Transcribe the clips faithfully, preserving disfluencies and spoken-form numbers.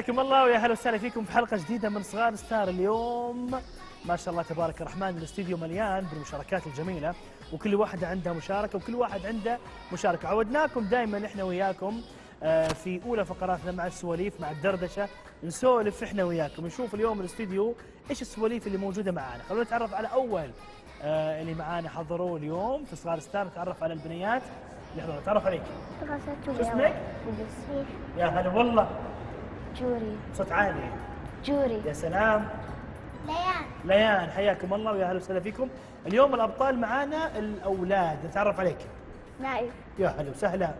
حياكم الله ويا هلا وسهلا فيكم في حلقه جديده من صغار ستار. اليوم ما شاء الله تبارك الرحمن الاستديو مليان بالمشاركات الجميله، وكل واحده عندها مشاركه وكل واحد عنده مشاركه. عودناكم دائما احنا وياكم في اولى فقراتنا مع السواليف مع الدردشه، نسولف احنا وياكم، نشوف اليوم الاستديو ايش السواليف اللي موجوده معانا. خلونا نتعرف على اول اللي معانا حضروا اليوم في صغار ستار، نتعرف على البنيات اللي حضروا. نتعرف عليك. شو اسمك؟ يا هلا والله. جوري. صوت عالي. جوري. يا سلام. ليان. ليان، حياكم الله ويا هلا وسهلا فيكم. اليوم الابطال معانا الاولاد، نتعرف عليك. نايف. يا هلا وسهلا.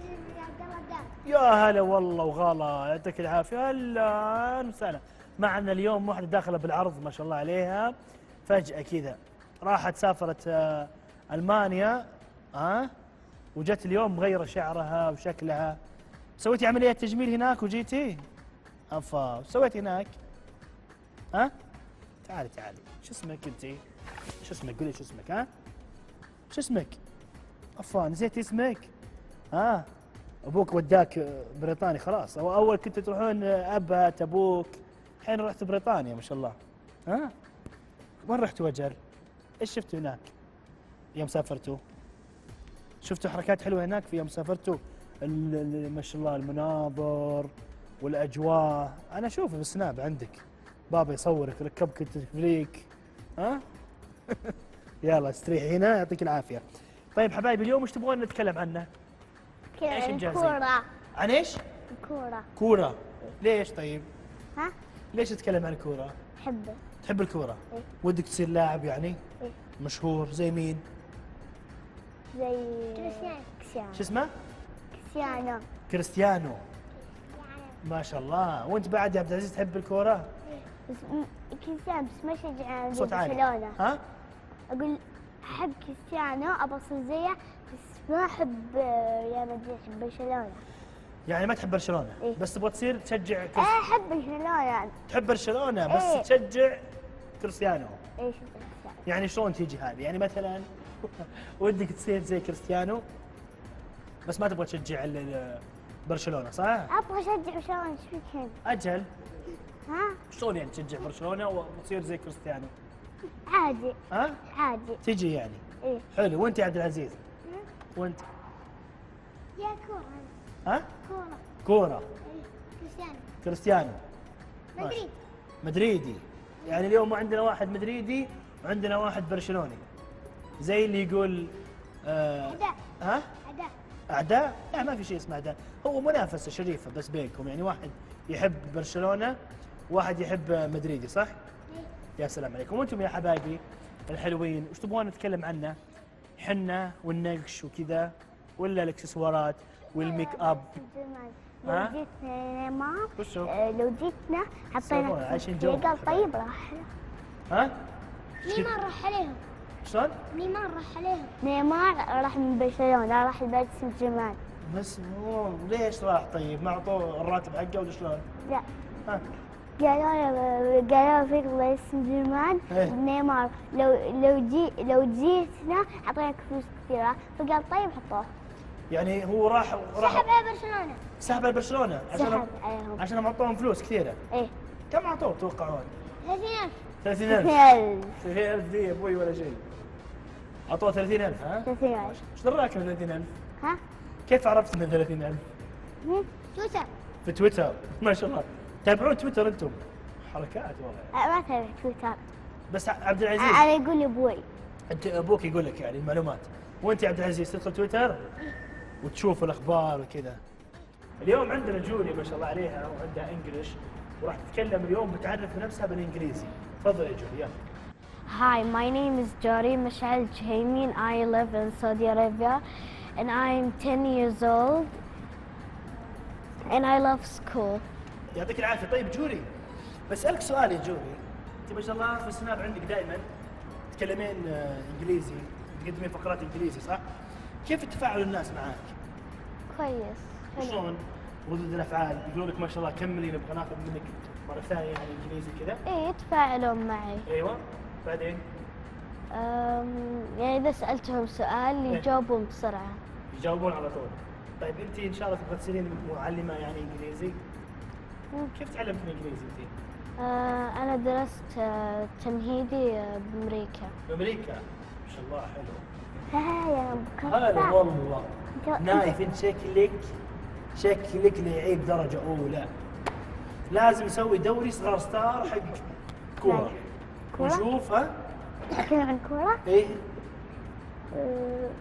يا هلا والله وغلا، يعطيك العافيه. هلا وسهلا. معنا اليوم واحده داخله بالعرض ما شاء الله عليها، فجاه كذا راحت سافرت المانيا ها أه؟ وجت اليوم مغيره شعرها وشكلها. سويتي عمليه تجميل هناك وجيتي؟ افا، وش سويتي هناك؟ ها؟ تعالي تعالي، شو اسمك انت؟ شو اسمك؟ قولي شو اسمك ها؟ شو اسمك؟ افا نسيتي اسمك؟ ها؟ ابوك وداك بريطانيا خلاص، او اول كنت تروحون ابات ابوك، الحين رحت بريطانيا ما شاء الله. ها؟ وين رحتوا اجل؟ ايش شفتوا هناك؟ يوم سافرتوا؟ شفتوا حركات حلوه هناك في يوم سافرتوا؟ ما شاء الله المناظر والاجواء، انا اشوفه بالسناب عندك، بابا يصورك ركبك التفريك ها. يلا استريحي هنا يعطيك العافيه. طيب حبايبي اليوم ايش تبغون نتكلم عنه؟ ايش مجهزين؟ كورة. عن ايش؟ كورة. كوره. ليش طيب؟ ها؟ ليش تتكلم عن الكوره؟ أحبه. تحب الكوره؟ إيه. ودك تصير لاعب يعني؟ إيه. مشهور زي مين؟ زي كريستيانو. شو اسمه؟ كريستيانو. كريستيانو. ما شاء الله. وانت بعد يا عبد العزيز تحب الكوره؟ بس كريستيانو بس ما اشجع صوت عالي. برشلونة. ها؟ اقول احب كريستيانو ابى اصير زيه، بس ما احب ريال مدريد، احب برشلونة. يعني ما تحب برشلونه؟ إيه؟ بس تبغى تصير تشجع كريستيانو؟ ايه احب برشلونة يعني. تحب برشلونه بس إيه؟ تشجع كريستيانو. ايش كريستيانو؟ يعني شلون تيجي هذه؟ يعني مثلا ودك تصير زي كريستيانو بس ما تبغى تشجع برشلونه صح؟ ابغى اشجع برشلونة. ايش فيك هنا؟ اجل. ها؟ شلون يعني تشجع برشلونه وتصير زي كريستيانو؟ عادي. ها؟ عادي. تجي يعني. ايه. حلو. وانت يا عبد العزيز؟ وانت؟ يا كورة. ها؟ كورة. كوره. ايه. كريستيانو. كريستيانو. مدريد. مدريدي. يعني اليوم عندنا واحد مدريدي وعندنا واحد برشلوني، زي اللي يقول آه أداء. ها؟ أداء. أعداء؟ لا ما في شيء اسمه أعداء، هو منافسة شريفة بس بينكم، يعني واحد يحب برشلونة وواحد يحب مدريدي صح؟ يا سلام عليكم. وانتم يا حبايبي الحلوين وش تبغون نتكلم عنه؟ حنة والنقش وكذا ولا الاكسسوارات والميك اب؟ لو ها؟ جيتنا نيمار. وشو؟ آه، لو جيتنا يسوون حطينا عايشين جو. قال طيب راح. ها؟ نيمار راح عليهم. شلون؟ نيمار راح عليهم. نيمار راح من برشلونة، راح لباريس سان جيرمان. بس مو ليش راح طيب؟ ما اعطوه الراتب حقه ولا شلون؟ لا. ها؟ قالوا له قالوا في باريس سان جيرمان إيه. نيمار لو لو جي لو جيتنا اعطيناك فلوس كثيرة، فقال طيب حطوه. يعني هو راح راح سحب على برشلونة. سحب على برشلونة عشان سحب عليهم. عشان اعطوهم فلوس كثيرة. ايه. كم اعطوه تتوقعون؟ ثلاثين ألف. ثلاثين ألف. ثلاثين ثلاثين ألف دي يا ابوي ولا شيء. اعطوه ثلاثين ألف ها؟ ثلاثين ألف. ايش دراك من ثلاثين ألف؟ ها؟ كيف عرفت من ثلاثين ألف؟ تويتر. في تويتر ما شاء الله. تابعون تويتر انتم؟ حركات والله. أه، ما تابع تويتر. بس عبد العزيز انا يقول لي ابوي. انت ابوك يقول لك يعني المعلومات، وانت يا عبد العزيز تدخل تويتر وتشوف الاخبار وكذا. اليوم عندنا جولي ما شاء الله عليها وعندها انجلش وراح تتكلم اليوم بتعرف نفسها بالانجليزي. تفضل يا جولي يلا. Hi, my name is Jari Mashal Jahemi and I live in Saudi Arabia and I'm ten years old and I love school. يعطيك العافيه. طيب جولي بسألك سؤال يا جولي، انت ما شاء الله في السناب عندك دائما تتكلمين آه، انجليزي، تقدمين فقرات انجليزي صح؟ كيف تفاعل الناس معاك؟ كويس. حلو. شلون ردود الافعال؟ يقولون لك ما شاء الله كملي نبغى ناخذ منك مره ثانيه يعني انجليزي كذا؟ ايه يتفاعلون معي. ايوه بعدين أم يعني اذا سألتهم سؤال إيه. يجاوبون بسرعة. يجاوبون على طول. طيب انت ان شاء الله تبغى تصيرين معلمه يعني انجليزي؟ كيف تعلمت الانجليزي انت؟ آه، أنا درست آه، تمهيدي آه، بأمريكا. بامريكا. ما شاء الله حلو. ها يا هلا مكفى. والله. جو- نايف انت شكلك شكلك لعيب درجة أولى. لازم نسوي دوري صغار ستار حق كورة. كورة؟ ونشوف ها؟ تحكي عن كورة؟ ايه أه،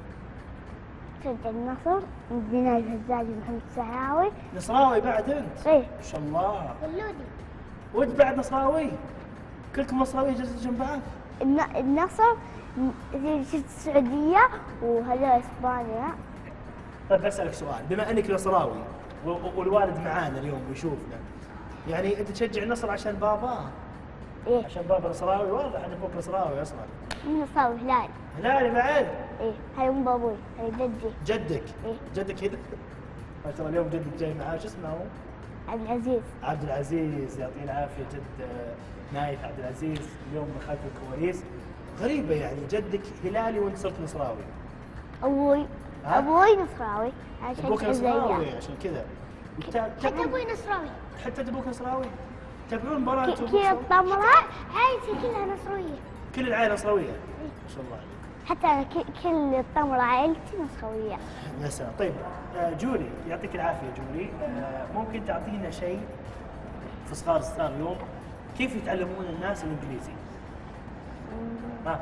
شجع النصر بناء الهزاجي محمد السحراوي. نصراوي بعد انت؟ ايه ما شاء الله. اللودي. وانت بعد نصراوي؟ كلكم نصراوية جلسة جنب بعض؟ الن- النصر م- شفت السعودية وهذا اسبانيا. طيب بسألك سؤال، بما انك نصراوي و- و- والوالد معانا اليوم ويشوفنا، يعني انت تشجع النصر عشان بابا؟ ايه عشان بابا نصراوي؟ واضح ان ابوك نصراوي اصلا. من نصر هلال. هلالي بعد؟ ايه هاي ام بابوي هاي جدي جدك؟ إيه. جدك هنا؟ ما شاء الله اليوم جدك جاي معاه، شو اسمه هو؟ عبد العزيز. عبد العزيز، يعطيه العافيه جد آه، نايف عبد العزيز اليوم من خلف الكواليس. غريبه يعني جدك هلالي وانت صرت نصراوي. ابوي ها؟ ابوي نصراوي عشان ابوك كذا. نصراوي عشان كذا. وتا- حتى تتابعون- ابوي نصراوي. حتى ابوك نصراوي؟ تابعون مباراه ك- أنتم كذا وأبوك؟ الطمرة عائلتي كلها نصروية. كل العائله نصراويه؟ ما شاء الله عليك. حتى أنا ك- كل الطمرة عائلتي نصروية. يا سلام. طيب آه، جولي يعطيك العافيه جولي، آه، ممكن تعطينا شيء في صغار ستار اليوم كيف يتعلمون الناس الانجليزي؟ ها؟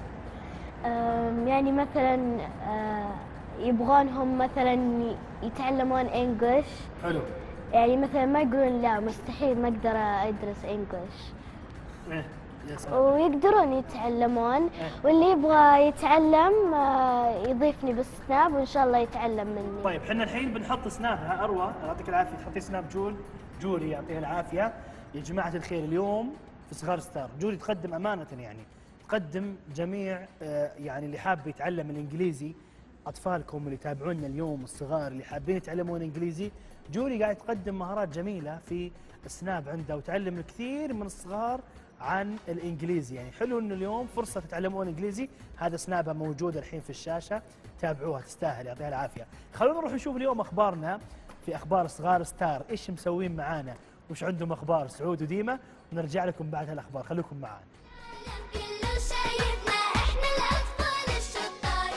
أم، يعني مثلا آه، يبغونهم مثلا ي- يتعلمون انجلش. حلو. يعني مثلا ما يقولون لا مستحيل ما اقدر ادرس انجلش، ايه يا سلام. ويقدرون يتعلمون. واللي يبغى يتعلم آه، يضيفني بالسناب وان شاء الله يتعلم مني. طيب احنا الحين بنحط سناب. ها اروى يعطيك العافيه تحطي سناب جول. جولي يعطيها العافيه. يا جماعه الخير اليوم في صغار ستار جولي تقدم امانه، يعني تقدم جميع آه، يعني اللي حاب يتعلم الانجليزي، اطفالكم اللي يتابعونا اليوم الصغار اللي حابين يتعلمون انجليزي، جولي قاعد تقدم مهارات جميله في السناب عندها وتعلم الكثير من الصغار عن الانجليزي. يعني حلو انه اليوم فرصه تتعلمون انجليزي. هذا سنابها موجود الحين في الشاشه، تابعوها تستاهل يعطيها العافيه. خلونا نروح نشوف اليوم اخبارنا في اخبار صغار ستار، ايش مسوين معانا وش عندهم اخبار سعود وديمه، ونرجع لكم بعد هالاخبار. خليكم معانا. كله شايفنا احنا الاطفال الشطار،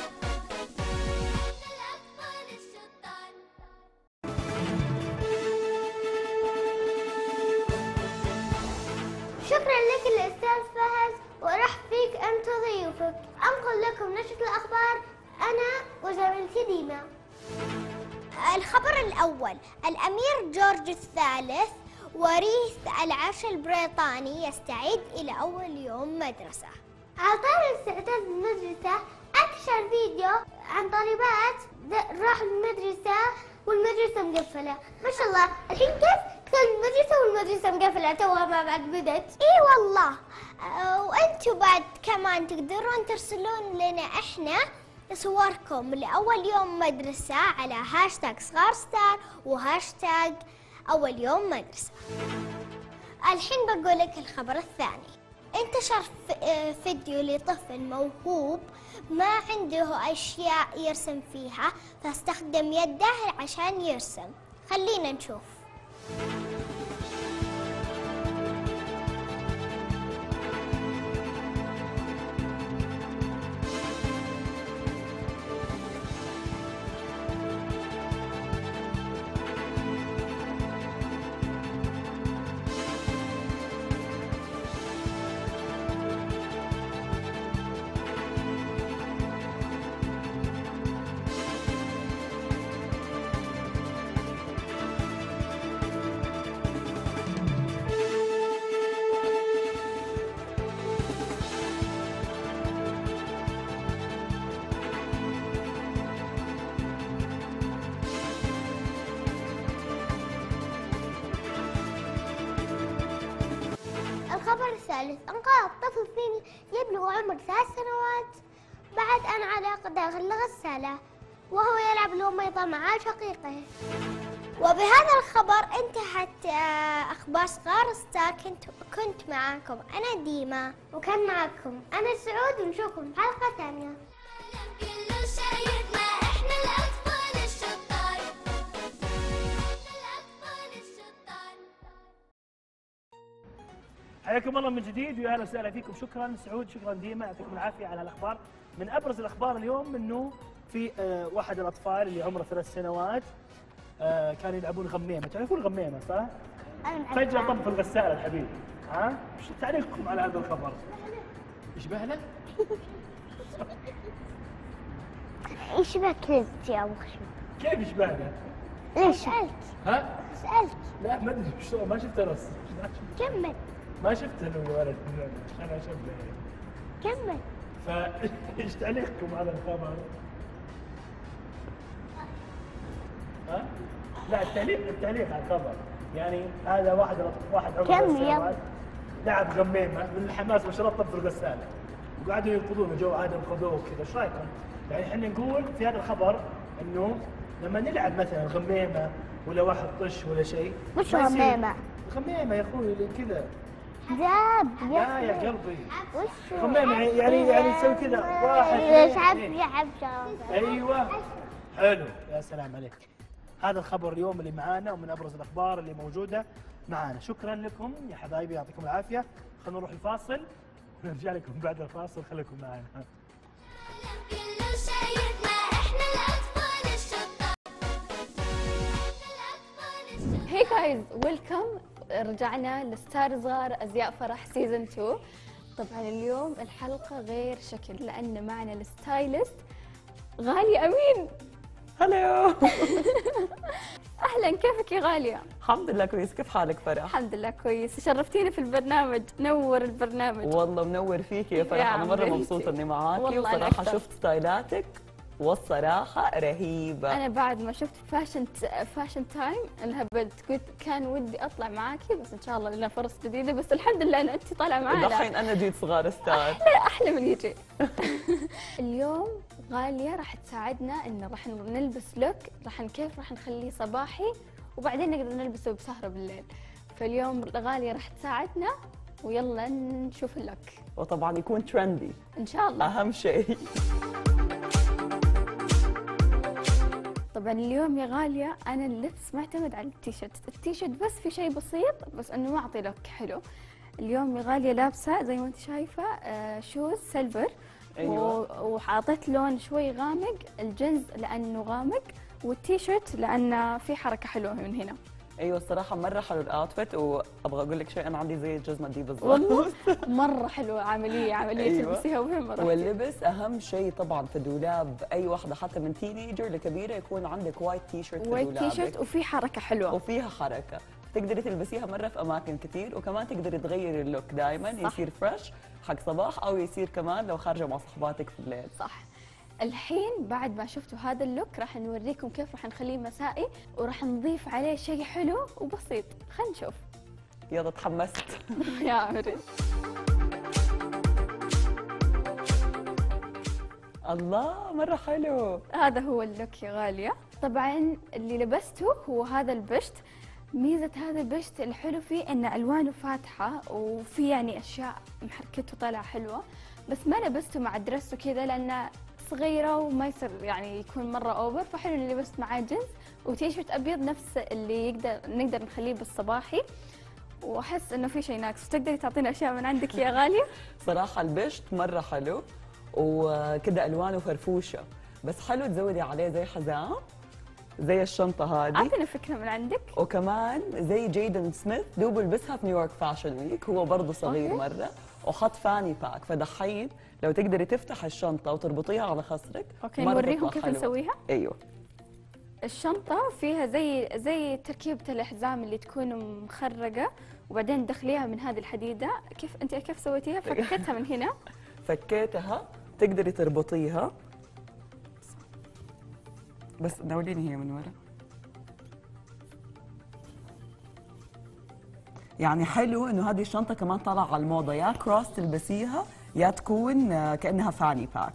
الاطفال الشطار. شكرا لك الأستاذ فهد وأرحب فيك أنت وضيوفك. أنقل لكم نشرة الأخبار أنا وزميلتي ديما. الخبر الأول: الأمير جورج الثالث وريث العرش البريطاني يستعد إلى أول يوم مدرسة. على طار الاستعداد للمدرسة أنتشر فيديو عن طالبات د- راحوا المدرسة والمدرسة مقفلة. ما شاء الله الحين كيف تكون المدرسة والمدرسة مقفلة توها ما بعد بدت. اي والله. آه، وانتم بعد كمان تقدرون ترسلون لنا احنا صوركم لأول يوم مدرسة على هاشتاج صغار ستار وهاشتاج أول يوم مدرسة. الحين بقول لك الخبر الثاني. انتشر ف- آه، فيديو لطفل موهوب ما عنده أشياء يرسم فيها فاستخدم يده عشان يرسم. خلينا نشوف. الخبر الثالث: انقذ طفل فيني يبلغ عمر ثلاث سنوات بعد أن علق داخل الغسالة وهو يلعب الوميضة مع شقيقه. وبهذا الخبر انتهت آه، أخبار صغار ستار. كنت كنت معاكم أنا ديما. وكان معكم أنا سعود ونشوفكم في حلقة ثانية. كله شايفنا احنا الأطفال الشطار، الأطفال الشطار. حياكم الله من جديد ويا اهلا وسهلا فيكم. شكرا سعود، شكرا ديما، يعطيكم العافيه على الاخبار. من ابرز الاخبار اليوم انه في آه واحد الاطفال اللي عمره ثلاث سنوات آه كانوا يلعبون غميمه، تعرفون الغميمه صح؟ فجاه طب في الغساله الحبيب. ها؟ وش تعليقكم على هذا الخبر؟ يشبه له؟ يشبه كلبتي يا ابو خشم. كيف يشبه له؟ ليش سألت؟ ها؟ سألت. لا ما ادري شو، ما شفته رس. كمل. ما شفته انه ولد انا اشبه. كمل. فايش تعليقكم على الخبر؟ ها؟ لا التعليق التعليق على الخبر، يعني هذا واحد واحد عمره كم ثلاث يوم؟ سنوات لعب غميمه من الحماس وشرب طب في الغساله وقعدوا ينقذونه جو عادهم خذوه وكذا، ايش رايكم؟ يعني احنا نقول في هذا الخبر انه لما نلعب مثلا غميمه ولا واحد طش ولا شيء. وش ما يصير- غميمة؟ غميمه يا اخوي كذا. داب لا يا يا قلبي وش غميمه يعني يعني تسوي كذا واحد يلعب اثنين. يلعب شراب. ايوه حلو يا سلام عليك. هذا الخبر اليوم اللي معانا ومن ابرز الاخبار اللي موجوده معانا. شكرا لكم يا حبايبي، يعطيكم العافيه. خلونا نروح الفاصل ونرجع لكم بعد الفاصل، خليكم معنا. كله شايفنا احنا الاطفال الشطار. هي جايز ويلكم، رجعنا لستار صغار ازياء فرح سيزون اثنين. طبعا اليوم الحلقه غير شكل لان معنا الستايلست غاليه امين. هلو. اهلا، كيفك يا غاليه؟ الحمد لله كويس، كيف حالك فرح؟ الحمد لله كويس، شرفتينا في البرنامج، نور البرنامج. والله منور فيك يا فرح، يا انا مره عمري. مبسوطه اني معاكي، والله أنا وصراحه أكثر. شفت ستايلاتك والصراحه رهيبه. انا بعد ما شفت فاشن فاشن تايم انهبلت، قلت كان ودي اطلع معاكي بس ان شاء الله لنا فرص جديده، بس الحمد لله ان انت طالعه معنا. دحين انا جيت صغار ستار. احلى احلى من يجي. اليوم غاليه راح تساعدنا ان راح نلبس لوك، راح كيف راح نخليه صباحي وبعدين نقدر نلبسه بسهره بالليل. فاليوم غاليه راح تساعدنا ويلا نشوف اللوك. وطبعا يكون ترندي ان شاء الله. اهم شيء. طبعا اليوم يا غاليه انا اللبس معتمد على التيشيرت، التيشيرت بس في شيء بسيط بس انه ما اعطي لوك حلو. اليوم يا غاليه لابسه زي ما انت شايفه آه شوز سيلفر. أيوة. وحاطيت لون شوي غامق، الجنز لانه غامق والتيشيرت لانه في حركه حلوه من هنا. ايوه الصراحه مره حلو الاوتفيت، وابغى اقول لك شيء، انا عندي زي الجزمه دي بالضبط. والله مره حلوه، عمليه عمليه أيوة. تلبسيها وين ما رحتي. واللبس اهم شيء طبعا في دولاب اي واحده، حتى من تينيجر لكبيره، يكون عندك وايت تي شيرت في وايت دولابك تيشيرت وفي حركه حلوه وفيها حركه، تقدري تلبسيها مره في اماكن كثير، وكمان تقدري تغيري اللوك دائما يصير فريش حق صباح، او يصير كمان لو خارجه مع صحباتك في الليل. صح. الحين بعد ما شفتوا هذا اللوك راح نوريكم كيف راح نخليه مسائي وراح نضيف عليه شيء حلو وبسيط. خلينا نشوف. يلا تحمست. يا عمري. الله مره حلو. هذا هو اللوك يا غاليه. طبعا اللي لبسته هو هذا البشت. ميزه هذا البشت الحلو فيه ان الوانه فاتحه وفي يعني اشياء محركته طالعه حلوه، بس ما لبسته مع درس وكذا لانه صغيره وما يصير يعني يكون مره اوفر، فحلو اني لبست معاه جنس وتيشيرت ابيض نفس اللي يقدر نقدر نخليه بالصباحي، واحس انه في شيء ناقص. تقدري تعطينا اشياء من عندك يا غاليه؟ صراحه البشت مره حلو وكذا الوانه فرفوشه، بس حلو تزودي عليه زي حزام زي الشنطه هذه. اعطينا فكره من عندك. وكمان زي جيدن سميث دوب لبسها في نيويورك فاشن ويك، هو برضه صغير أوكي. مره وحط فاني باك، فدحين لو تقدري تفتح الشنطه وتربطيها على خصرك. اوكي مرة نوريهم تطلع كيف حلوة. نسويها. ايوه. الشنطة فيها زي زي تركيبة الأحزام اللي تكون مخرجة وبعدين تدخليها من هذه الحديدة. كيف أنت كيف سويتيها؟ فكتها من هنا. فكيتها تقدري تربطيها، بس ناوليني هي من ورا. يعني حلو انه هذه الشنطه كمان طالعه على الموضه، يا كروس تلبسيها يا تكون آه، كانها فاني باك.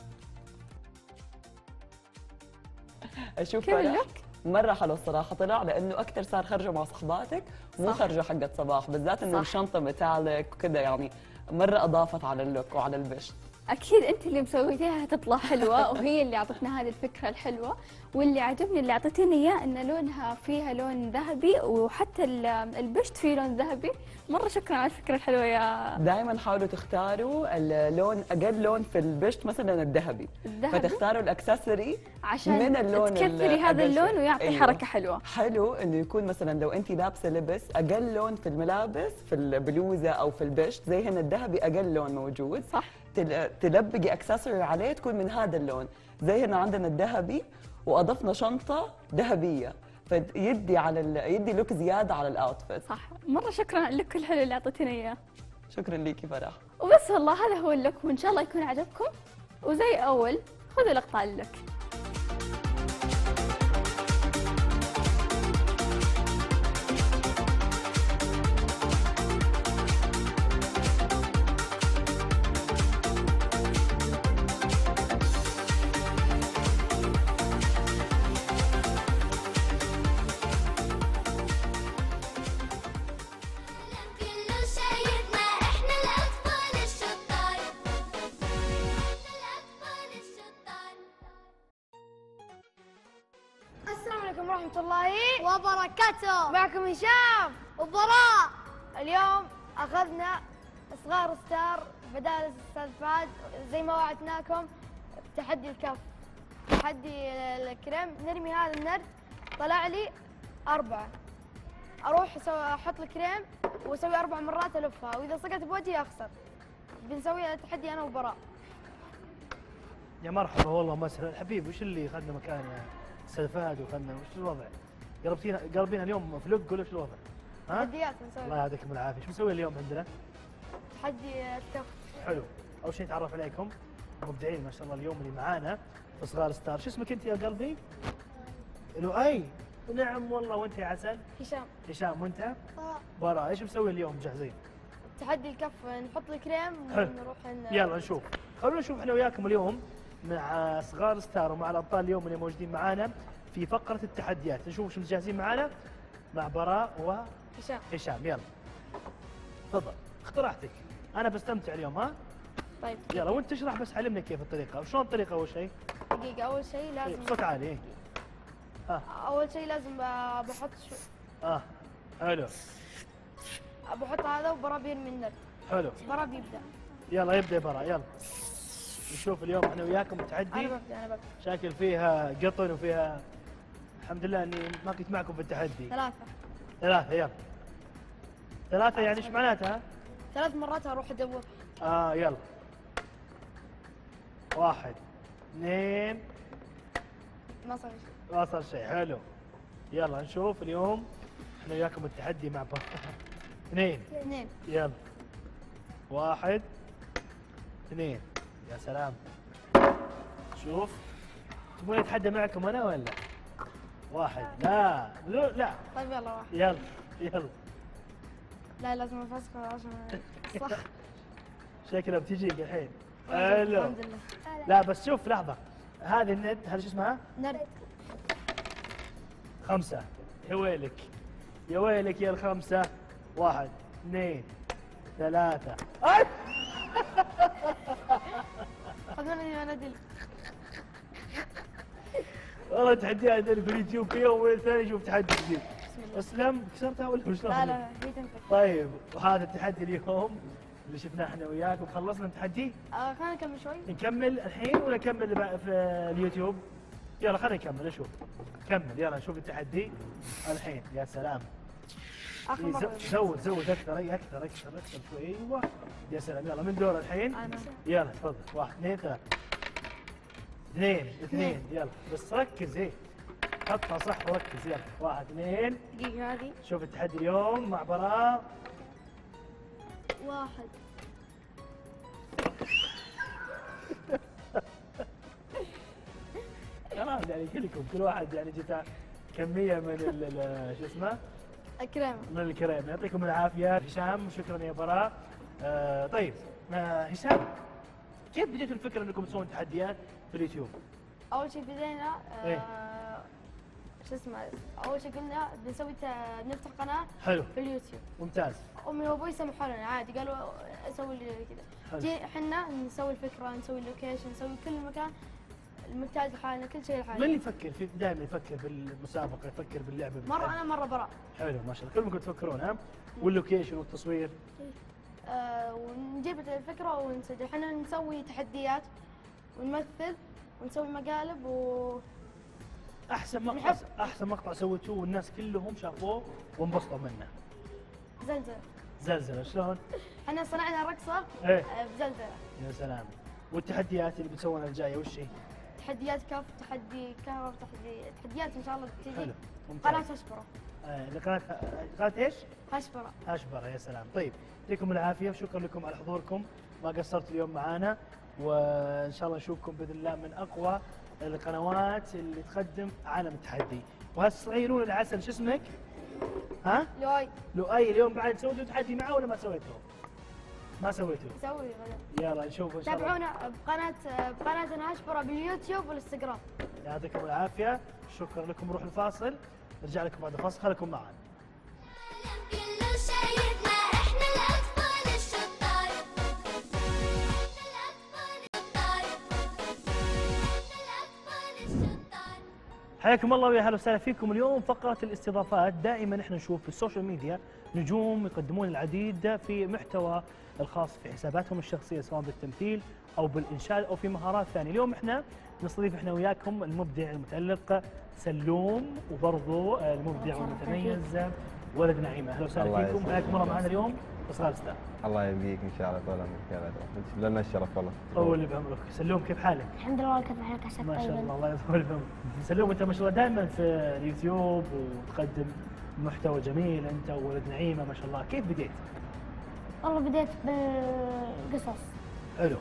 اشوف كيف فرح. اللوك؟ مره حلو الصراحه طلع، لانه اكثر صار خرجه مع صحباتك مو صح. خرجه حقت صباح، بالذات انه صح. الشنطه ميتاليك وكذا، يعني مره اضافت على اللوك وعلى البشت. اكيد انت اللي مسويتيها تطلع حلوه، وهي اللي اعطتنا هذه الفكره الحلوه. واللي عجبني اللي اعطيتيني اياه ان لونها فيها لون ذهبي، وحتى ال- البشت فيه لون ذهبي. مره شكرا على الفكره الحلوه يا دائما حاولوا تختاروا اللون اقل لون في البشت مثلا الذهبي، الذهبي فتختاروا الاكسسوري عشان من اللون تكثري هذا الأقل اللون شيء. ويعطي أيوة. حركه حلوه. حلو انه يكون مثلا لو انت لابسه لبس اقل لون في الملابس في البلوزه او في البشت، زي هنا الذهبي اقل لون موجود، صح. تل- تلبقي اكسسوري عليه تكون من هذا اللون. زي هنا عندنا الذهبي واضفنا شنطه ذهبيه، فيدي على ال... يدي لوك زياده على الاوتفيت. صح، مره شكرا على اللوك الحلو اللي اعطيتيني اياه. شكرا ليكي فرح. وبس والله هذا هو اللوك، وان شاء الله يكون عجبكم. وزي اول خذوا لقطه على اللوك. كله شايفنا احنا الاطفال الشطار، الاطفال الشطار. السلام عليكم ورحمة الله وبركاته. معكم هشام وبراء. اليوم أخذنا صغار ستار بدال أستاذ فهد زي ما وعدناكم تحدي الكف، تحدي الكريم. نرمي هذا النرد، طلع لي أربعة، أروح أسوي أحط الكريم وأسوي أربع مرات ألفها، وإذا صقت بوجهي أخسر. بنسوي التحدي أنا وبراء. يا مرحبا والله مسهلا. الحبيب وش اللي خدنا مكان يا استاذ فهد وخدنا وش الوضع؟ قلبتينا قلبينا اليوم فلوق ولا وش الوضع؟ ها؟ تحديات نسوي. الله يعطيكم العافيه. شو مسوي اليوم عندنا؟ تحدي الكف. حلو. اول شيء نتعرف عليكم، مبدعين ما شاء الله اليوم اللي معانا في صغار ستار. شو اسمك انت يا قلبي؟ لؤي. نعم والله. وانت يا عسل؟ هشام. هشام. وانت؟ براء. ايش مسوي اليوم جاهزين؟ تحدي الكف، نحط الكريم حلو. ونروح ن... يلا نشوف. خلونا نشوف احنا وياكم اليوم مع صغار ستار ومع الابطال اليوم اللي موجودين معانا في فقره التحديات. نشوف شو جاهزين معانا مع براء هشام. وهشام. يلا تفضل اقتراحتك. انا بستمتع اليوم. ها طيب يلا وانت تشرح بس علمنا كيف الطريقه. وشلون الطريقه اول شيء؟ دقيقة، أول شيء لازم بصوت عالي. إيه. أول شيء لازم ب- بحط شو اه حلو بحط هذا وبرا بيرمي النرد. حلو. برا بيبدأ. يلا يبدا براء. يلا نشوف اليوم احنا وياكم التحدي. أنا ببدأ أنا ببدأ. شكل فيها قطن وفيها الحمد لله اني ما كنت معكم في التحدي. ثلاثة ثلاثة. يلا ثلاثة يعني ايش معناتها؟ ثلاث مرات أروح أدور. اه يلا. واحد اثنين. ما صار شيء. ما صار شيء. حلو. يلا نشوف اليوم احنا وياكم التحدي مع بعض. اثنين. اثنين. يلا. واحد اثنين. يا سلام. شوف تبغون اتحدى معكم انا ولا؟ واحد. لا لا لا. طيب يلا واحد. يلا يلا. لا لازم أفسخ عشان صح. شكلها بتجيك الحين. حلو. الحمد لله. لا بس شوف لحظة، هذه الند هذه شو اسمها؟ نرد. خمسة. يا ويلك يا ويلك يا الخمسة. واحد اثنين ثلاثة. أي! خذوني ما ندل. والله تحديات في اليوتيوب في يوم والثاني شوف تحدي جديد. اسلم كسرتها ولا مش لا لا هي تنفع. طيب وهذا التحدي اليوم اللي شفناه احنا وياكم. خلصنا التحدي؟ آه خلينا نكمل شوي. نكمل الحين ولا نكمل بقى في اليوتيوب؟ يلا خلينا نكمل نشوف. كمل يلا نشوف التحدي الحين. يا سلام. آخر إيه، مرة. ز- زود زود اكثر اي اكثر اكثر اكثر شوي. ايوه يا سلام. يلا من دور الحين. أنا. يلا تفضل. واحد اثنين ثلاثة. اثنين اثنين. يلا بس ركز. ايه حطها صح وركز. يلا واحد اثنين. دقيقة هذه. شوف التحدي اليوم مع براء. واحد. خلاص يعني كلكم كل واحد يعني جت كمية من ال- ال- شو اسمه؟ الكريم. من الكريم. يعطيكم العافية. هشام شكرا يا براء. آه طيب آه هشام كيف بديتوا الفكرة انكم تسوون تحديات في اليوتيوب؟ أول شيء بدينا إيه. آه شو اسمه اول شيء قلنا بنسوي ت- بنفتح قناه حلو في اليوتيوب. ممتاز. امي وابوي سمحوا لنا عادي، قالوا اسوي لي كذا. حلو. جي احنا نسوي الفكره، نسوي اللوكيشن، نسوي كل مكان، المونتاج لحالنا، كل شيء لحالنا. من اللي يفكر في دائما يفكر بالمسابقه، يفكر باللعبه مره بالحل؟ انا مره براء. حلو ما شاء الله، كلكم تفكرون ها؟ واللوكيشن والتصوير. آه ونجيب الفكره ونسجل. احنا نسوي تحديات ونمثل ونسوي مقالب و احسن مقطع نحب- احسن مقطع سويتوه والناس كلهم شافوه وانبسطوا منه. زلزله. زلزله شلون؟ احنا صنعنا رقصه ايه آه، بزلزله. يا سلام. والتحديات اللي بتسوونها الجايه وش هي؟ تحديات كف، تحدي كهرب، تحدي تحديات ان شاء الله تجي. حلو قناه ممتاز. هشبره. آه قناه قناه ايش؟ هشبره. هشبره. يا سلام. طيب يعطيكم العافيه وشكرا لكم على حضوركم، ما قصرتوا اليوم معانا، وان شاء الله نشوفكم باذن الله من اقوى القنوات اللي تقدم عالم التحدي. وهالصغيرون العسل شو اسمك؟ ها؟ لؤي. لؤي. اليوم بعد سويتوا تحدي معه ولا ما سويتوه؟ ما سويتوه. نسوي غدا. يلا نشوف ان شاء الله. تابعونا بقناه بقناتنا هشبره باليوتيوب والانستغرام. يعطيكم العافيه، شكرا لكم. نروح الفاصل، نرجع لكم بعد الفاصل، خليكم معنا. العالم كله شايفنا احنا الأطفال الشطار، احنا الأطفال الشطار، احنا الأطفال الشطار. حياكم الله ويا هلا وسهلا فيكم. اليوم فقرة الاستضافات. دائما احنا نشوف في السوشيال ميديا نجوم يقدمون العديد في محتوى الخاص في حساباتهم الشخصية، سواء بالتمثيل او بالانشاد او في مهارات ثانية. اليوم احنا نستضيف احنا وياكم المبدع المتألق سلوم، وبرضه المبدع والمتميز ولد نعيمة. اهلا وسهلا الله فيكم. يسعدك. حياكم الله معنا اليوم بصغار استاذ. الله يبقيك ان شاء الله طول عمرك. يا لنا الشرف والله. طول اللي بعمرك. سلوم كيف حالك؟ الحمد لله كيف حالك عساك ما شاء طيبا. الله. الله يطول بعمرك. سلوم انت ما شاء الله دائما في اليوتيوب وتقدم محتوى جميل انت وولد نعيمه ما شاء الله. كيف بديت؟ والله بديت بالقصص، حلو.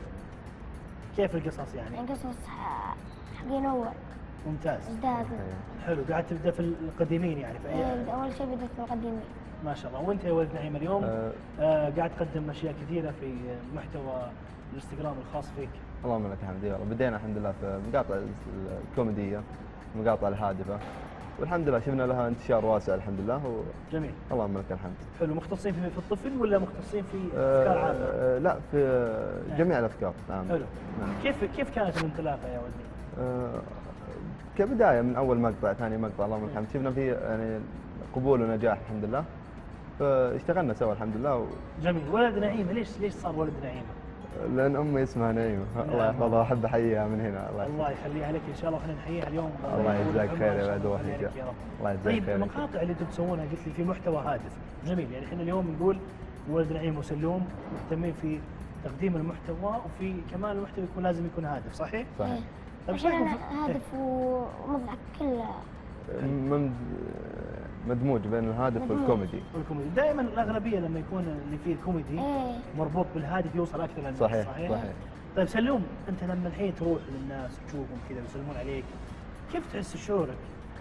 كيف القصص يعني؟ يعني قصص ح- حقين أول ممتاز. جداد. حلو. قاعد تبدا في القديمين يعني في إيه، أي... أول شيء بديت بالقديمين. ما شاء الله. وانت يا ولد نعيمه اليوم أه آه قاعد تقدم اشياء كثيره في محتوى الانستغرام الخاص فيك. اللهم لك الحمد. والله بدينا الحمد لله في مقاطع الكوميديه، مقاطع الهادفه، والحمد لله شفنا لها انتشار واسع الحمد لله و... جميل. اللهم لك الحمد. حلو. مختصين في, في الطفل ولا مختصين في افكار عامه؟ أه لا، في جميع الافكار. نعم. حلو. نعم. كيف كيف كانت الانطلاقه يا ولدي؟ أه كبدايه من اول مقطع ثاني مقطع اللهم لك الحمد شفنا فيه يعني قبول ونجاح الحمد لله، فاشتغلنا سوا الحمد لله و... جميل. ولد نعيمه ليش ليش صار ولد نعيمه؟ لان امي اسمها نعيمه الله يحفظها، احب احييها من هنا. الله الله يخليها لك ان شاء الله، وخلينا نحييها اليوم. الله يجزاك يقول خير عمرها يا إن شاء بعد الله. واحد الله إن يبارك شاء يا رب. الله يجزاك طيب خير. المقاطع اللي انتم تسوونها قلت لي في محتوى هادف، جميل. يعني احنا اليوم نقول ولد نعيم وسلوم مهتمين في تقديم المحتوى، وفي كمان المحتوى يكون لازم يكون هادف، صحيح؟ صحيح. طيب ايش عشان رايكم أنا في- هادف ومضحك كله. مم- مدموج بين الهادف مدموج. والكوميدي. والكوميدي دائما الاغلبيه لما يكون اللي فيه كوميدي إيه، مربوط بالهادف يوصل اكثر للناس. صحيح صحيح؟ صحيح. طيب سلوم، انت لما الحين تروح للناس وتشوفهم كذا ويسلمون عليك، كيف تحس شعورك؟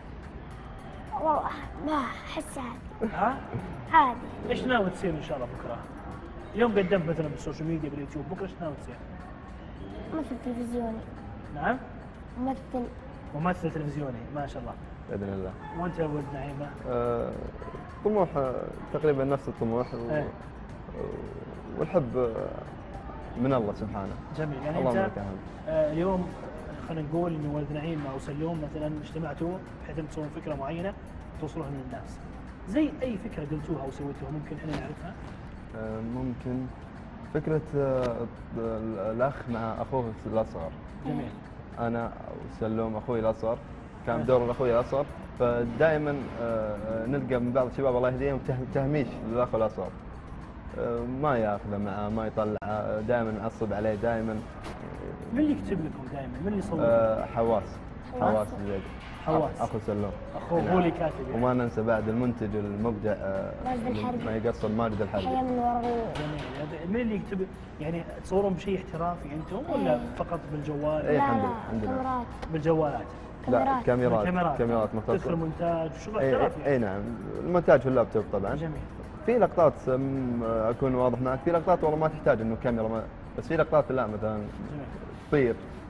والله ما أحس عادي ها؟ عادي. ايش ناوي تصير ان شاء الله بكره؟ اليوم قدمت مثلا بالسوشيال ميديا باليوتيوب، بكره ايش ناوي تصير؟ مثل تلفزيوني، نعم؟ ممثل. ممثل تلفزيوني ما شاء الله. باذن الله. وانت يا ولد نعيمه؟ آه، طموح آه، تقريبا نفس الطموح و... إيه. والحب آه، من الله سبحانه. جميل. يعني اللهم انت لك الحمد. آه اليوم خلينا نقول انه ولد نعيمه او سلوم مثلا اجتمعتوا بحيث انكم تسوون فكره معينه توصلوها للناس. زي اي فكره قلتوها او سويتوها ممكن احنا نعرفها؟ آه، ممكن فكره آه، الاخ مع اخوه الاصغر. جميل. انا وسلوم اخوي الاصغر كان بدور اخوي الاصغر، فدائما آه، نلقى من بعض الشباب الله يهديهم ته- تهميش للاخ الاصغر، آه، ما ياخذه معه، ما يطلعه، دائما نعصب عليه دائما. من اللي يكتب لكم دائما؟ من اللي يصور؟ آه، حواس حواس. حواس الزيد. حواس. اخو سلوم. اخوه هو اللي كاتب يعني. وما ننسى بعد المنتج المبدع آه، ماجد الحربي. ما يقصر ماجد حياة الحربي. من ورا. جميل. يعني من اللي يكتب؟ يعني تصورون بشيء احترافي انتم ولا إيه. فقط بالجوال؟ إيه، لا الحمد لا لله، الحمد لله. كاميرات. بالجوالات. لا كاميرات. كاميرات كاميرات. كاميرات تدخل مختصة. مونتاج وشغل اي احترافي. اي نعم، المونتاج في اللابتوب طبعا. جميل. في لقطات أم، اكون واضح معك، في لقطات والله ما تحتاج انه كاميرا ما، بس في لقطات لا مثلا جميل. تطير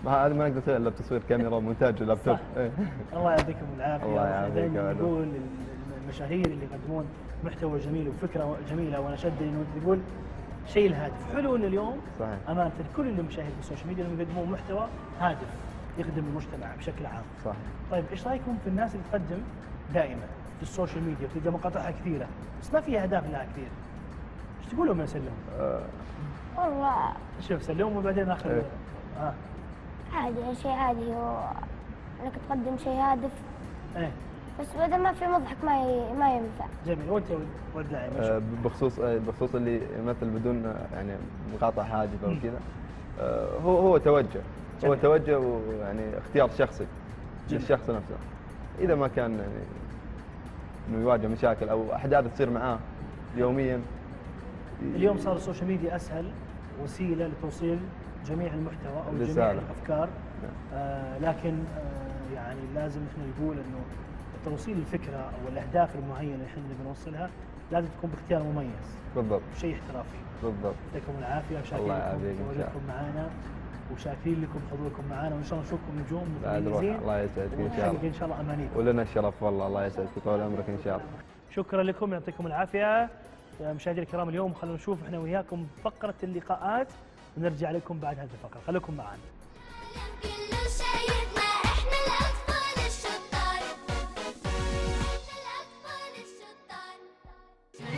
ما- هذا ما نقدر نسوي الا بتصوير كاميرا ومونتاج اللابتوب. صح. إيه. الله يعطيكم العافيه. الله وإحنا يعافيك دايما يا ولد. نقول المشاهير اللي يقدمون محتوى جميل وفكره جميله، وانا اشد انه انت تقول شيء الهادف حلو. ان اليوم صحيح. امانه كل اللي مشاهد في السوشيال ميديا انهم يقدمون محتوى هادف يخدم المجتمع بشكل عام. صح. طيب ايش رايكم في الناس اللي تقدم دائما في السوشيال ميديا وتلقى مقاطعها كثيره بس ما فيها اهداف لها كثير؟ ايش تقول لهم يا سلوم؟ آه، والله شوف سلوم وبعدين ناخذ إيه. اه عادي، شيء عادي هو انك تقدم شيء هادف، ايه بس اذا ما في مضحك ما ي... ما ينفع. جميل. وانت ولد ناعم إيش؟ آه، بخصوص آه، بخصوص اللي يمثل بدون آه، يعني مقاطع هادفه مم. وكذا، آه، هو هو توجه هو جميل. توجه ويعني اختيار شخصي جميل. للشخص نفسه. اذا ما كان يعني انه يواجه مشاكل او احداث تصير معاه يوميا. اليوم صار السوشيال ميديا اسهل وسيله لتوصيل جميع المحتوى او جميع رسالة. الافكار، نعم. آه لكن آه يعني لازم احنا نقول انه توصيل الفكره او الاهداف المعينه اللي احنا بنوصلها لازم تكون باختيار مميز، بالضبط شيء احترافي. بالضبط. يعطيكم العافيه وشاكرين الله لكم يعافيك إن شاء تواجدكم معنا، وشاكرين لكم حضوركم معنا، وان شاء الله نشوفكم نجوم بعد روح متميزين الله يسعدك ان شاء ونحقق الله. ان شاء الله امانيكم. ولنا الشرف والله. الله يسعدك طول عمرك ان شاء الله. شكرا لكم، يعطيكم العافيه يا مشاهدينا الكرام. اليوم خلونا نشوف احنا وياكم فقره اللقاءات ونرجع لكم بعد هذه الفقره، خليكم معنا. كله شايفنا احنا الاطفال الشطار، احنا الاطفال الشطار.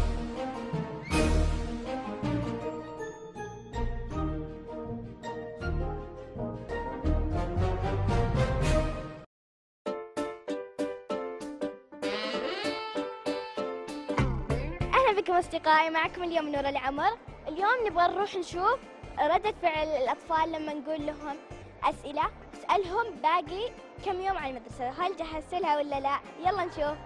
أهلا بكم أصدقائي، معكم اليوم نورة العمر. اليوم نبغى نروح نشوف ردة فعل الأطفال لما نقول لهم أسئلة، نسألهم باقي كم يوم على المدرسة، هل جهزت لها ولا لا؟ يلا نشوف.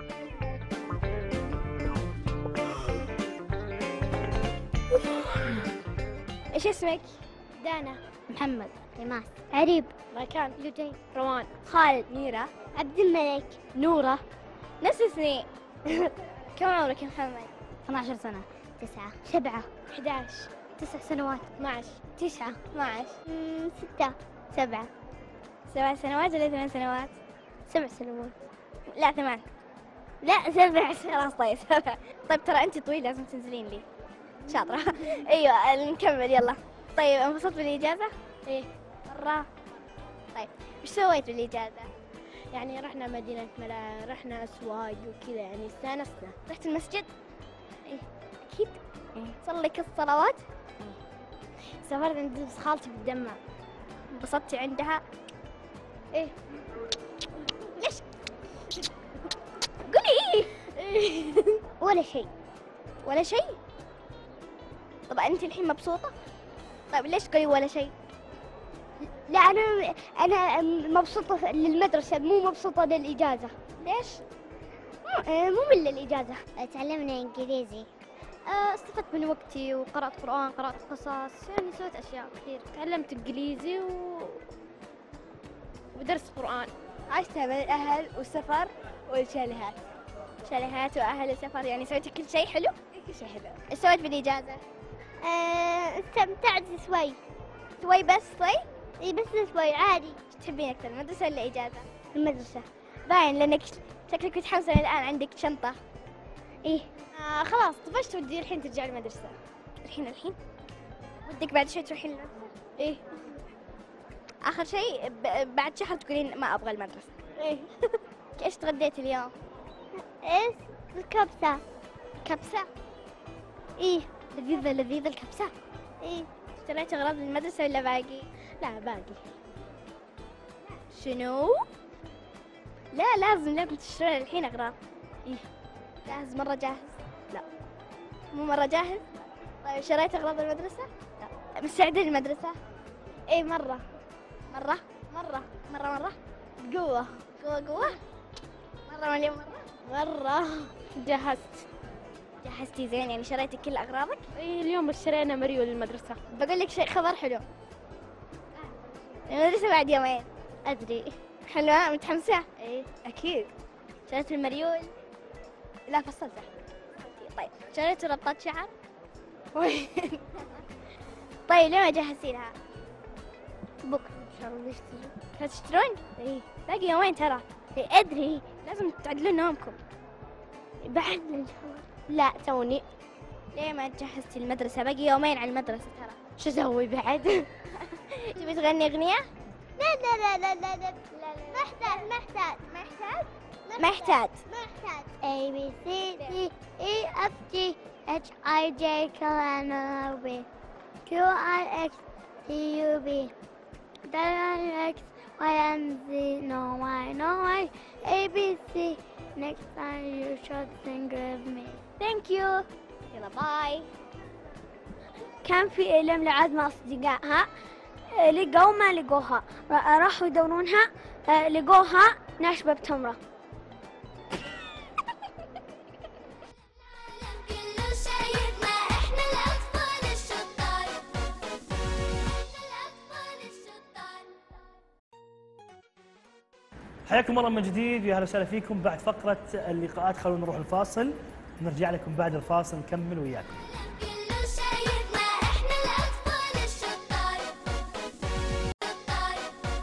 إيش اسمك؟ دانا، محمد، إيمان، عريب، راكان، لجين، روان، خالد، ميرا، عبد الملك، نورة. نفس السنين. كم عمرك يا محمد؟ اثني عشر سنة. تسعة، سبعة، أحد عشر، تسع سنوات، اثنا عشر، تسعة، اثنا عشر. مم، ستة، سبعة، سبع سنوات ولا ثمان سنوات؟ سبع سنوات، لا ثمان. لا سبع. خلاص طيب سبع. طيب ترى انت طويل لازم تنزلين لي. شاطرة. ايوه نكمل يلا. طيب انبسطت بالاجازة؟ ايه مرة. طيب ايش سويت بالاجازة؟ يعني رحنا مدينة ملا، رحنا أسواق وكذا، يعني استانسنا. رحت المسجد؟ ايه اكيد. صلي كل الصلوات؟ سافرت عند بنت خالتي بالدمام. انبسطتي عندها؟ ايه. ليش؟ قولي ايه. ولا شيء. ولا شيء؟ طب انت الحين مبسوطة؟ طيب ليش تقولي ولا شيء؟ لا أنا أنا مبسوطة للمدرسة، مو مبسوطة للإجازة. ليش؟ مو مو من الإجازة. تعلمنا إنجليزي. استفدت من وقتي وقرأت قرآن، قرأت قصص، يعني سويت أشياء كثير. تعلمت إنجليزي و... ودرس قرآن. عشتها بين الأهل والسفر والشاليهات. شاليهات وأهل السفر، يعني سويتي كل شيء حلو؟ كل شيء حلو. ايش سويت بالإجازة؟ آه، استمتعت شوي. شوي بس شوي؟ اي بس شوي عادي. ايش تحبين أكثر، المدرسة ولا الإجازة؟ المدرسة. باين لأنك شكلك متحمسة من الآن، عندك شنطة. ايه. آه خلاص طفشت ودي الحين ترجعي المدرسة. الحين الحين؟ ودك بعد شوي تروحين المدرسة؟ ايه. آخر شيء ب- بعد شهر تقولين ما أبغى المدرسة. ايه. ايش تغديتي اليوم؟ ايش؟ الكبسة. كبسة؟ ايه. لذيذة لذيذة الكبسة. ايه. اشتريت أغراض للمدرسة ولا باقي؟ لا باقي. شنو؟ لا لازم لازم تشترين الحين أغراض. ايه. جاهز مرة جاهز؟ لا. مو مرة جاهز؟ طيب شريت أغراض المدرسة؟ لا. مستعدة للمدرسة؟ ايه مرة. مرة؟ مرة مرة مرة؟ قوة. قوة قوة؟ مرة مليون مرة؟ مرة. جهزت. جهزتي زين، يعني شريتي كل أغراضك؟ ايه اليوم اشترينا مريو للمدرسة. بقول لك شيء خبر حلو. المدرسة بعد يومين. ادري. حلوة متحمسة؟ ايه. أكيد. شريت المريول؟ لا فصلته. طيب شريت ربطات شعر؟ وين؟ طيب ليه ما جهزتي لها؟ بكرة. إن شاء الله نشتري. تشترون؟ إيه باقي يومين ترى. إيه أدري. لازم تعدلون نومكم. بعدنا إن شاء الله. لا توني. ليه ما جهزتي المدرسة؟ باقي يومين على المدرسة ترى. شو أسوي بعد؟ تبي تغني أغنية؟ لا لا لا لا لا لا ما يحتاج ما يحتاج ما يحتاج ما يحتاج. ما يحتاج. A B C D E F G H I J K L M N O P Q R X T U V W X Y and Z no Y no Y A B C next time you should think of me. Thank you. يلا باي. كان في لملة مع أصدقائها، آه، لقوا ما لقوها، را- راحوا يدورونها، آه، لقوها ناشبة بتمرة. كله شايفنا احنا الأطفال الشطار، الأطفال الشطار. حياكم الله من جديد، يا اهلا وسهلا فيكم بعد فقره اللقاءات. خلونا نروح الفاصل، نرجع لكم بعد الفاصل نكمل وياكم. كله شايفنا احنا الأطفال الشطار، الشطار،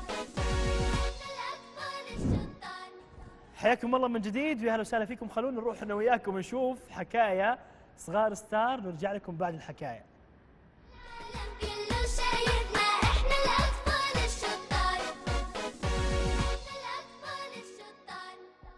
الأطفال الشطار. حياكم الله من جديد، ويا اهلا وسهلا فيكم. خلونا نروح انا وياكم نشوف حكايه صغار ستار، نرجع لكم بعد الحكايه. كله شايفنا احنا الأطفال الشطار، الأطفال الشطار.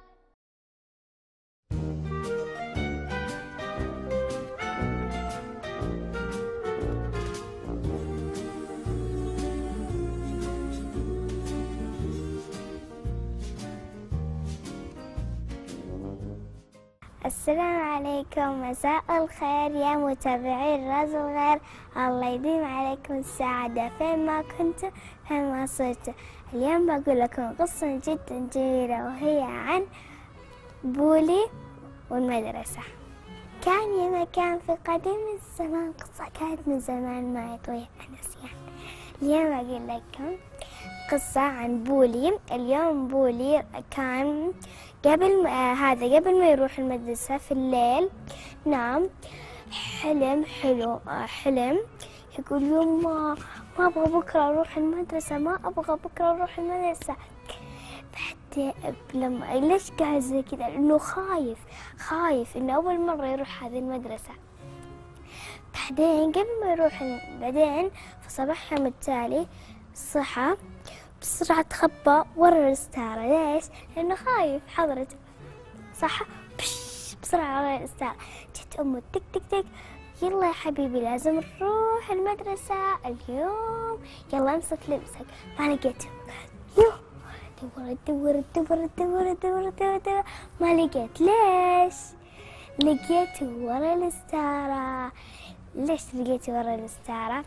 السلام عليكم، مساء الخير يا متابعي الرز الغير، الله يديم عليكم السعادة فين ما كنتم فين ما صرتوا. اليوم بقول لكم قصة جدا جميلة وهي عن بولي والمدرسة. كان يا مكان في قديم الزمان، قصة كانت من زمان ما يطويها نسيان. اليوم أقول لكم قصة عن بولي. اليوم بولي كان قبل آه هذا قبل ما يروح المدرسة في الليل نام، حلم حلو آه حلم يقول يما ما أبغى بكرة أروح المدرسة، ما أبغى بكرة أروح المدرسة. بعدين لما ليش قال زي كذا؟ لأنه خايف خايف إنه أول مرة يروح هذه المدرسة. بعدين قبل ما يروح بعدين في صباح اليوم التالي صحى بسرعة، تخبى ورا الستارة. ليش؟ لأنه خايف حضرته. صح بش بسرعة ورا الستارة. جت أمه تك تك تك، يلا يا حبيبي لازم نروح المدرسة اليوم، يلا امسك لبسك. ما لقيته. يوه دورت دورت دورت دورت دورت دورت ما لقيت. ليش؟ لقيته ورا الستارة. ليش لقيته ورا الستارة؟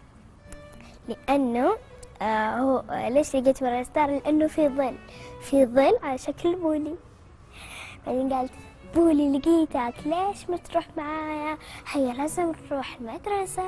لأنه آه هو آه ليش لقيت ورا الستار؟ لأنه في ظل في ظل على شكل بولي. بعدين قالت بولي لقيتك، ليش ما تروح معايا؟ هيا لازم نروح المدرسة،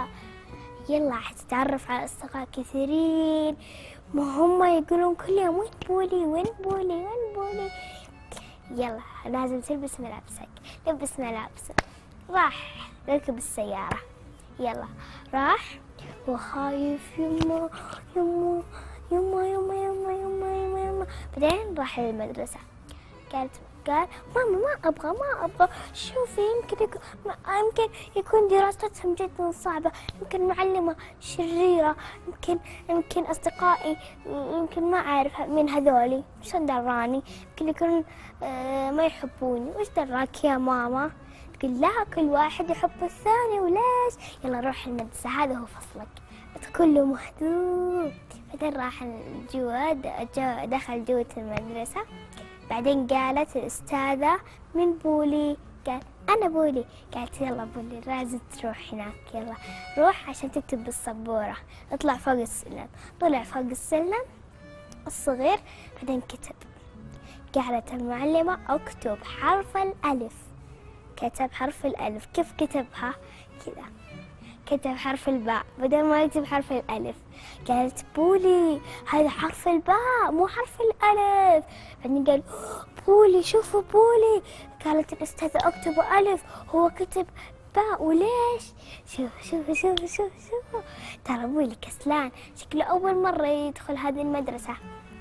يلا حتتعرف على أصدقاء كثيرين. ما هم يقولون كل يوم وين بولي وين بولي وين بولي. يلا لازم تلبس ملابسك. لبس ملابسك، راح ركب السيارة. يلا راح وخايف يما يما يما يما يما يما يما يما. بعدين راح للمدرسة. قالت قال ماما ما أبغى ما أبغى. شوفي يمكن يكون يمكن يكون دراستهم جدا صعبة، يمكن معلمة شريرة، يمكن يمكن أصدقائي يمكن ما أعرف من هذولي، وش دراني؟ يمكن يكون آه ما يحبوني، وش دراك يا ماما؟ تقول لا كل واحد يحب الثاني، وليش؟ يلا روح المدرسة هذا هو فصلك. كله مهدوء. بعدين راح جوا جو دخل جوة المدرسة. بعدين قالت الأستاذة من بولي؟ قال أنا بولي. قالت يلا بولي لازم تروح هناك، يلا روح عشان تكتب بالسبورة. اطلع فوق السلم. طلع فوق السلم الصغير. بعدين كتب. قالت المعلمة اكتب حرف الألف. كتب حرف الألف. كيف كتبها؟ كذا. كتب حرف الباء بدل ما يكتب حرف الألف. قالت بولي هذا حرف الباء مو حرف الألف. بعدين قال بولي شوفوا بولي. قالت الأستاذة اكتب ألف، هو كتب باء وليش؟ شوف شوف شوف شوف شوف ترى أبوي اللي كسلان، شكله أول مرة يدخل هذه المدرسة.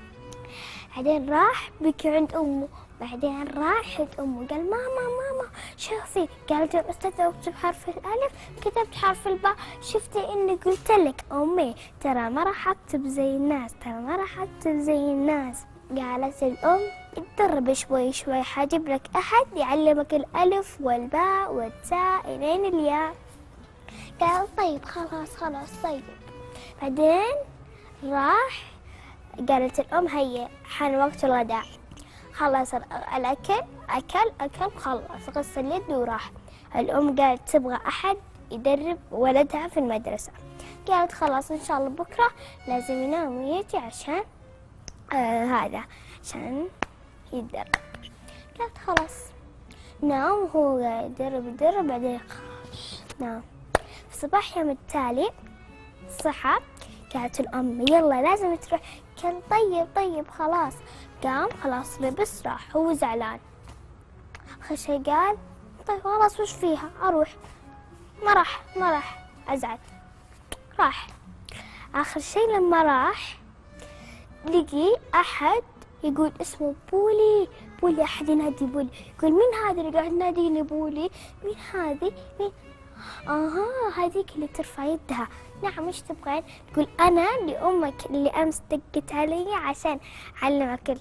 بعدين راح بكي عند أمه، بعدين راح عند أمه قال ماما ماما شوفي، قالت له أستاذة اكتب حرف الألف، كتبت حرف الباء، شفتي إني قلت لك أمي ترى ما راح أكتب زي الناس، ترى ما راح أكتب زي الناس. قالت الأم اتدرب شوي شوي، حاجيب لك أحد يعلمك الألف والباء والتاء إلين الياء. قال طيب خلاص خلاص طيب. بعدين راح قالت الأم هيا حان وقت الغداء، خلص الأكل أكل أكل خلص غسل يده وراح. الأم قالت تبغى أحد يدرب ولدها في المدرسة، قالت خلاص إن شاء الله بكرة لازم ينام ويجي عشان آه هذا عشان يتدرب. قالت خلاص نام وهو يدرب يدرب بعدين نام. في صباح يوم التالي صحى، قالت الأم يلا لازم تروح، كان طيب طيب خلاص. قام خلاص لبس راح، هو زعلان. آخر شي قال طيب خلاص وش فيها أروح، ما راح ما راح أزعل. راح آخر شي لما راح لقي أحد يقول اسمه بولي بولي، أحد ينادي بولي، يقول مين هذا اللي قاعد يناديني بولي؟ مين هذه؟ مين؟ اها هذيك اللي ترفع يدها. نعم ايش تبغين؟ تقول انا لامك اللي امس دقت علي عشان اعلمك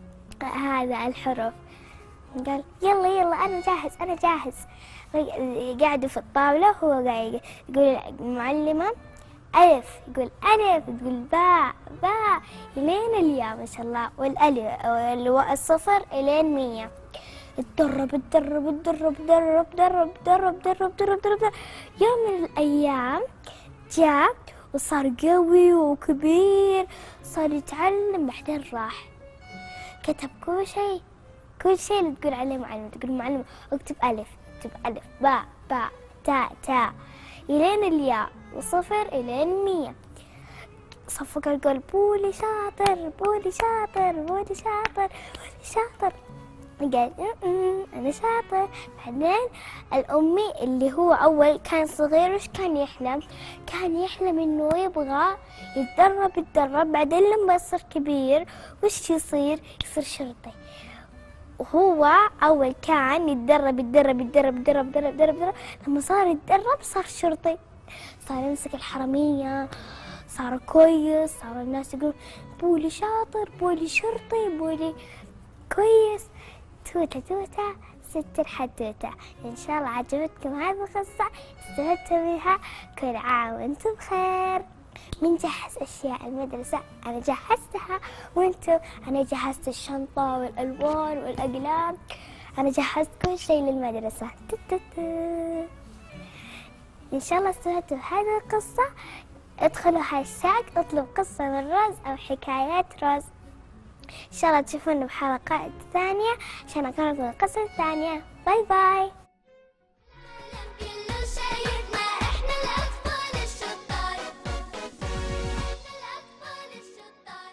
هذا الحروف. قال يلا يلا انا جاهز انا جاهز. قاعدوا في الطاوله وهو قاعد يقول المعلمه الف، يقول الف، تقول باء باء الين الياء ما شاء الله، والالف والصفر الين مية. اتدرب اتدرب اتدرب اتدرب اتدرب اتدرب اتدرب اتدرب اتدرب. يوم من الأيام جاء وصار قوي وكبير، صار يتعلم. بعدين راح كتب كل شيء كل شيء اللي تقول عليه معلمة. تقول معلمة اكتب ألف، اكتب ألف، باء باء تاء تاء إلين الياء، وصفر إلين مية. صفق القول بولي شاطر بولي شاطر بولي شاطر بولي شاطر. قال أنا شاطر. بعدين الأمي اللي هو أول كان صغير وش كان يحلم؟ كان يحلم إنه يبغى يتدرب يتدرب بعدين لما يصير كبير وش يصير؟ يصير شرطي. وهو أول كان يتدرب يتدرب يتدرب يتدرب يتدرب يتدرب يتدرب، لما صار يتدرب صار شرطي، صار يمسك الحرامية، صار كويس، صار الناس يقول بولي شاطر بولي شرطي بولي كويس. توتة توتة ست الحدوتة. إن شاء الله عجبتكم هذه القصة استفدتوا منها، كل عام وانتم بخير. من جهز أشياء المدرسة؟ أنا جهزتها، وانتم؟ أنا جهزت الشنطة والألوان والأقلام، أنا جهزت كل شيء للمدرسة. إن شاء الله استفدتوا بهذه القصة. ادخلوا هاشتاج اطلب قصة من روز أو حكايات روز. إن شاء الله تشوفونا بحلقات ثانية عشان أقرأ لكم القصة الثانية. باي باي. العالم كله شايفنا احنا الأطفال الشطار، الأطفال الشطار.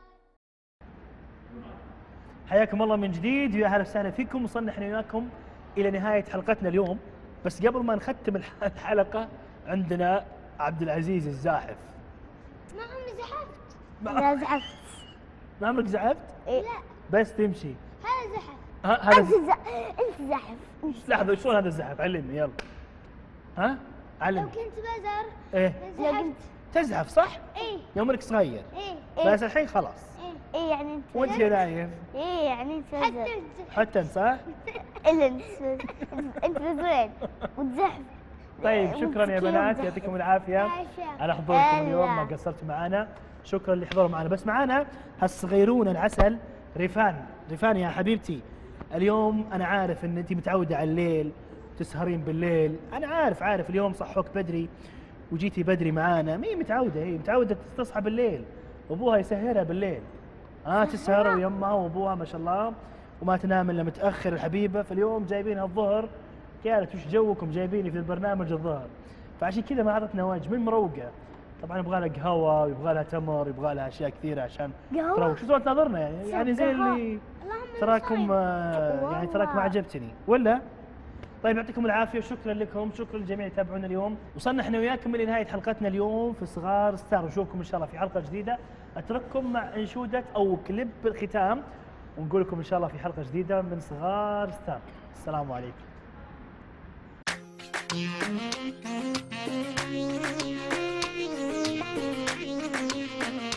حياكم الله من جديد ويا اهلا وسهلا فيكم. وصلنا احنا وياكم الى نهايه حلقتنا اليوم، بس قبل ما نختم الح- الحلقه عندنا عبد العزيز الزاحف. ما عمري زحفت. ما أنا زحفت. ما عمرك زعفت؟ إيه. لا بس تمشي. هذا زحف. ها هذا أنت زح... أنت زحف. لحظه شلون هذا الزحف؟ علمني يلا. ها لو علمني. كنت بزر ايه زحفت. تزحف صح؟ إيه يوم انك صغير إيه بس الحين خلاص. إيه إيه يعني أنت وانت يا نايف إيه يعني أنت بزر. حتى انت صح؟ إلا أنت أنت بزرين وتزحف. طيب شكرا يا بنات يعطيكم العافيه على حضوركم اليوم، ما قصرتوا معنا. شكرا اللي حضروا معنا. بس معنا هالصغيرون العسل ريفان. ريفان يا حبيبتي، اليوم انا عارف ان انت متعوده على الليل تسهرين بالليل، انا عارف عارف اليوم صحوك بدري وجيتي بدري معانا. مين متعوده؟ هي متعوده تصحى بالليل وابوها يسهرها بالليل. اه تسهر ويمها وابوها ما شاء الله وما تنام الا متاخر الحبيبه. فاليوم جايبينها الظهر، قالت وش جوكم جايبيني في البرنامج الظهر، فعشان كذا ما اعطتنا وجه من مروقه. طبعا يبغى لها قهوه ويبغى لها تمر ويبغى لها اشياء كثيره عشان قهوة؟ تروق. شو تناظرنا يعني يعني زي اللي تراكم آه، يعني تراك ما عجبتني ولا طيب يعطيكم العافيه وشكرا لكم، شكرا للجميع اللي تابعونا اليوم. وصلنا احنا وياكم لنهايه حلقتنا اليوم في صغار ستار، ونشوفكم ان شاء الله في حلقه جديده. اترككم مع انشوده او كليب الختام، ونقول لكم ان شاء الله في حلقه جديده من صغار ستار. السلام عليكم.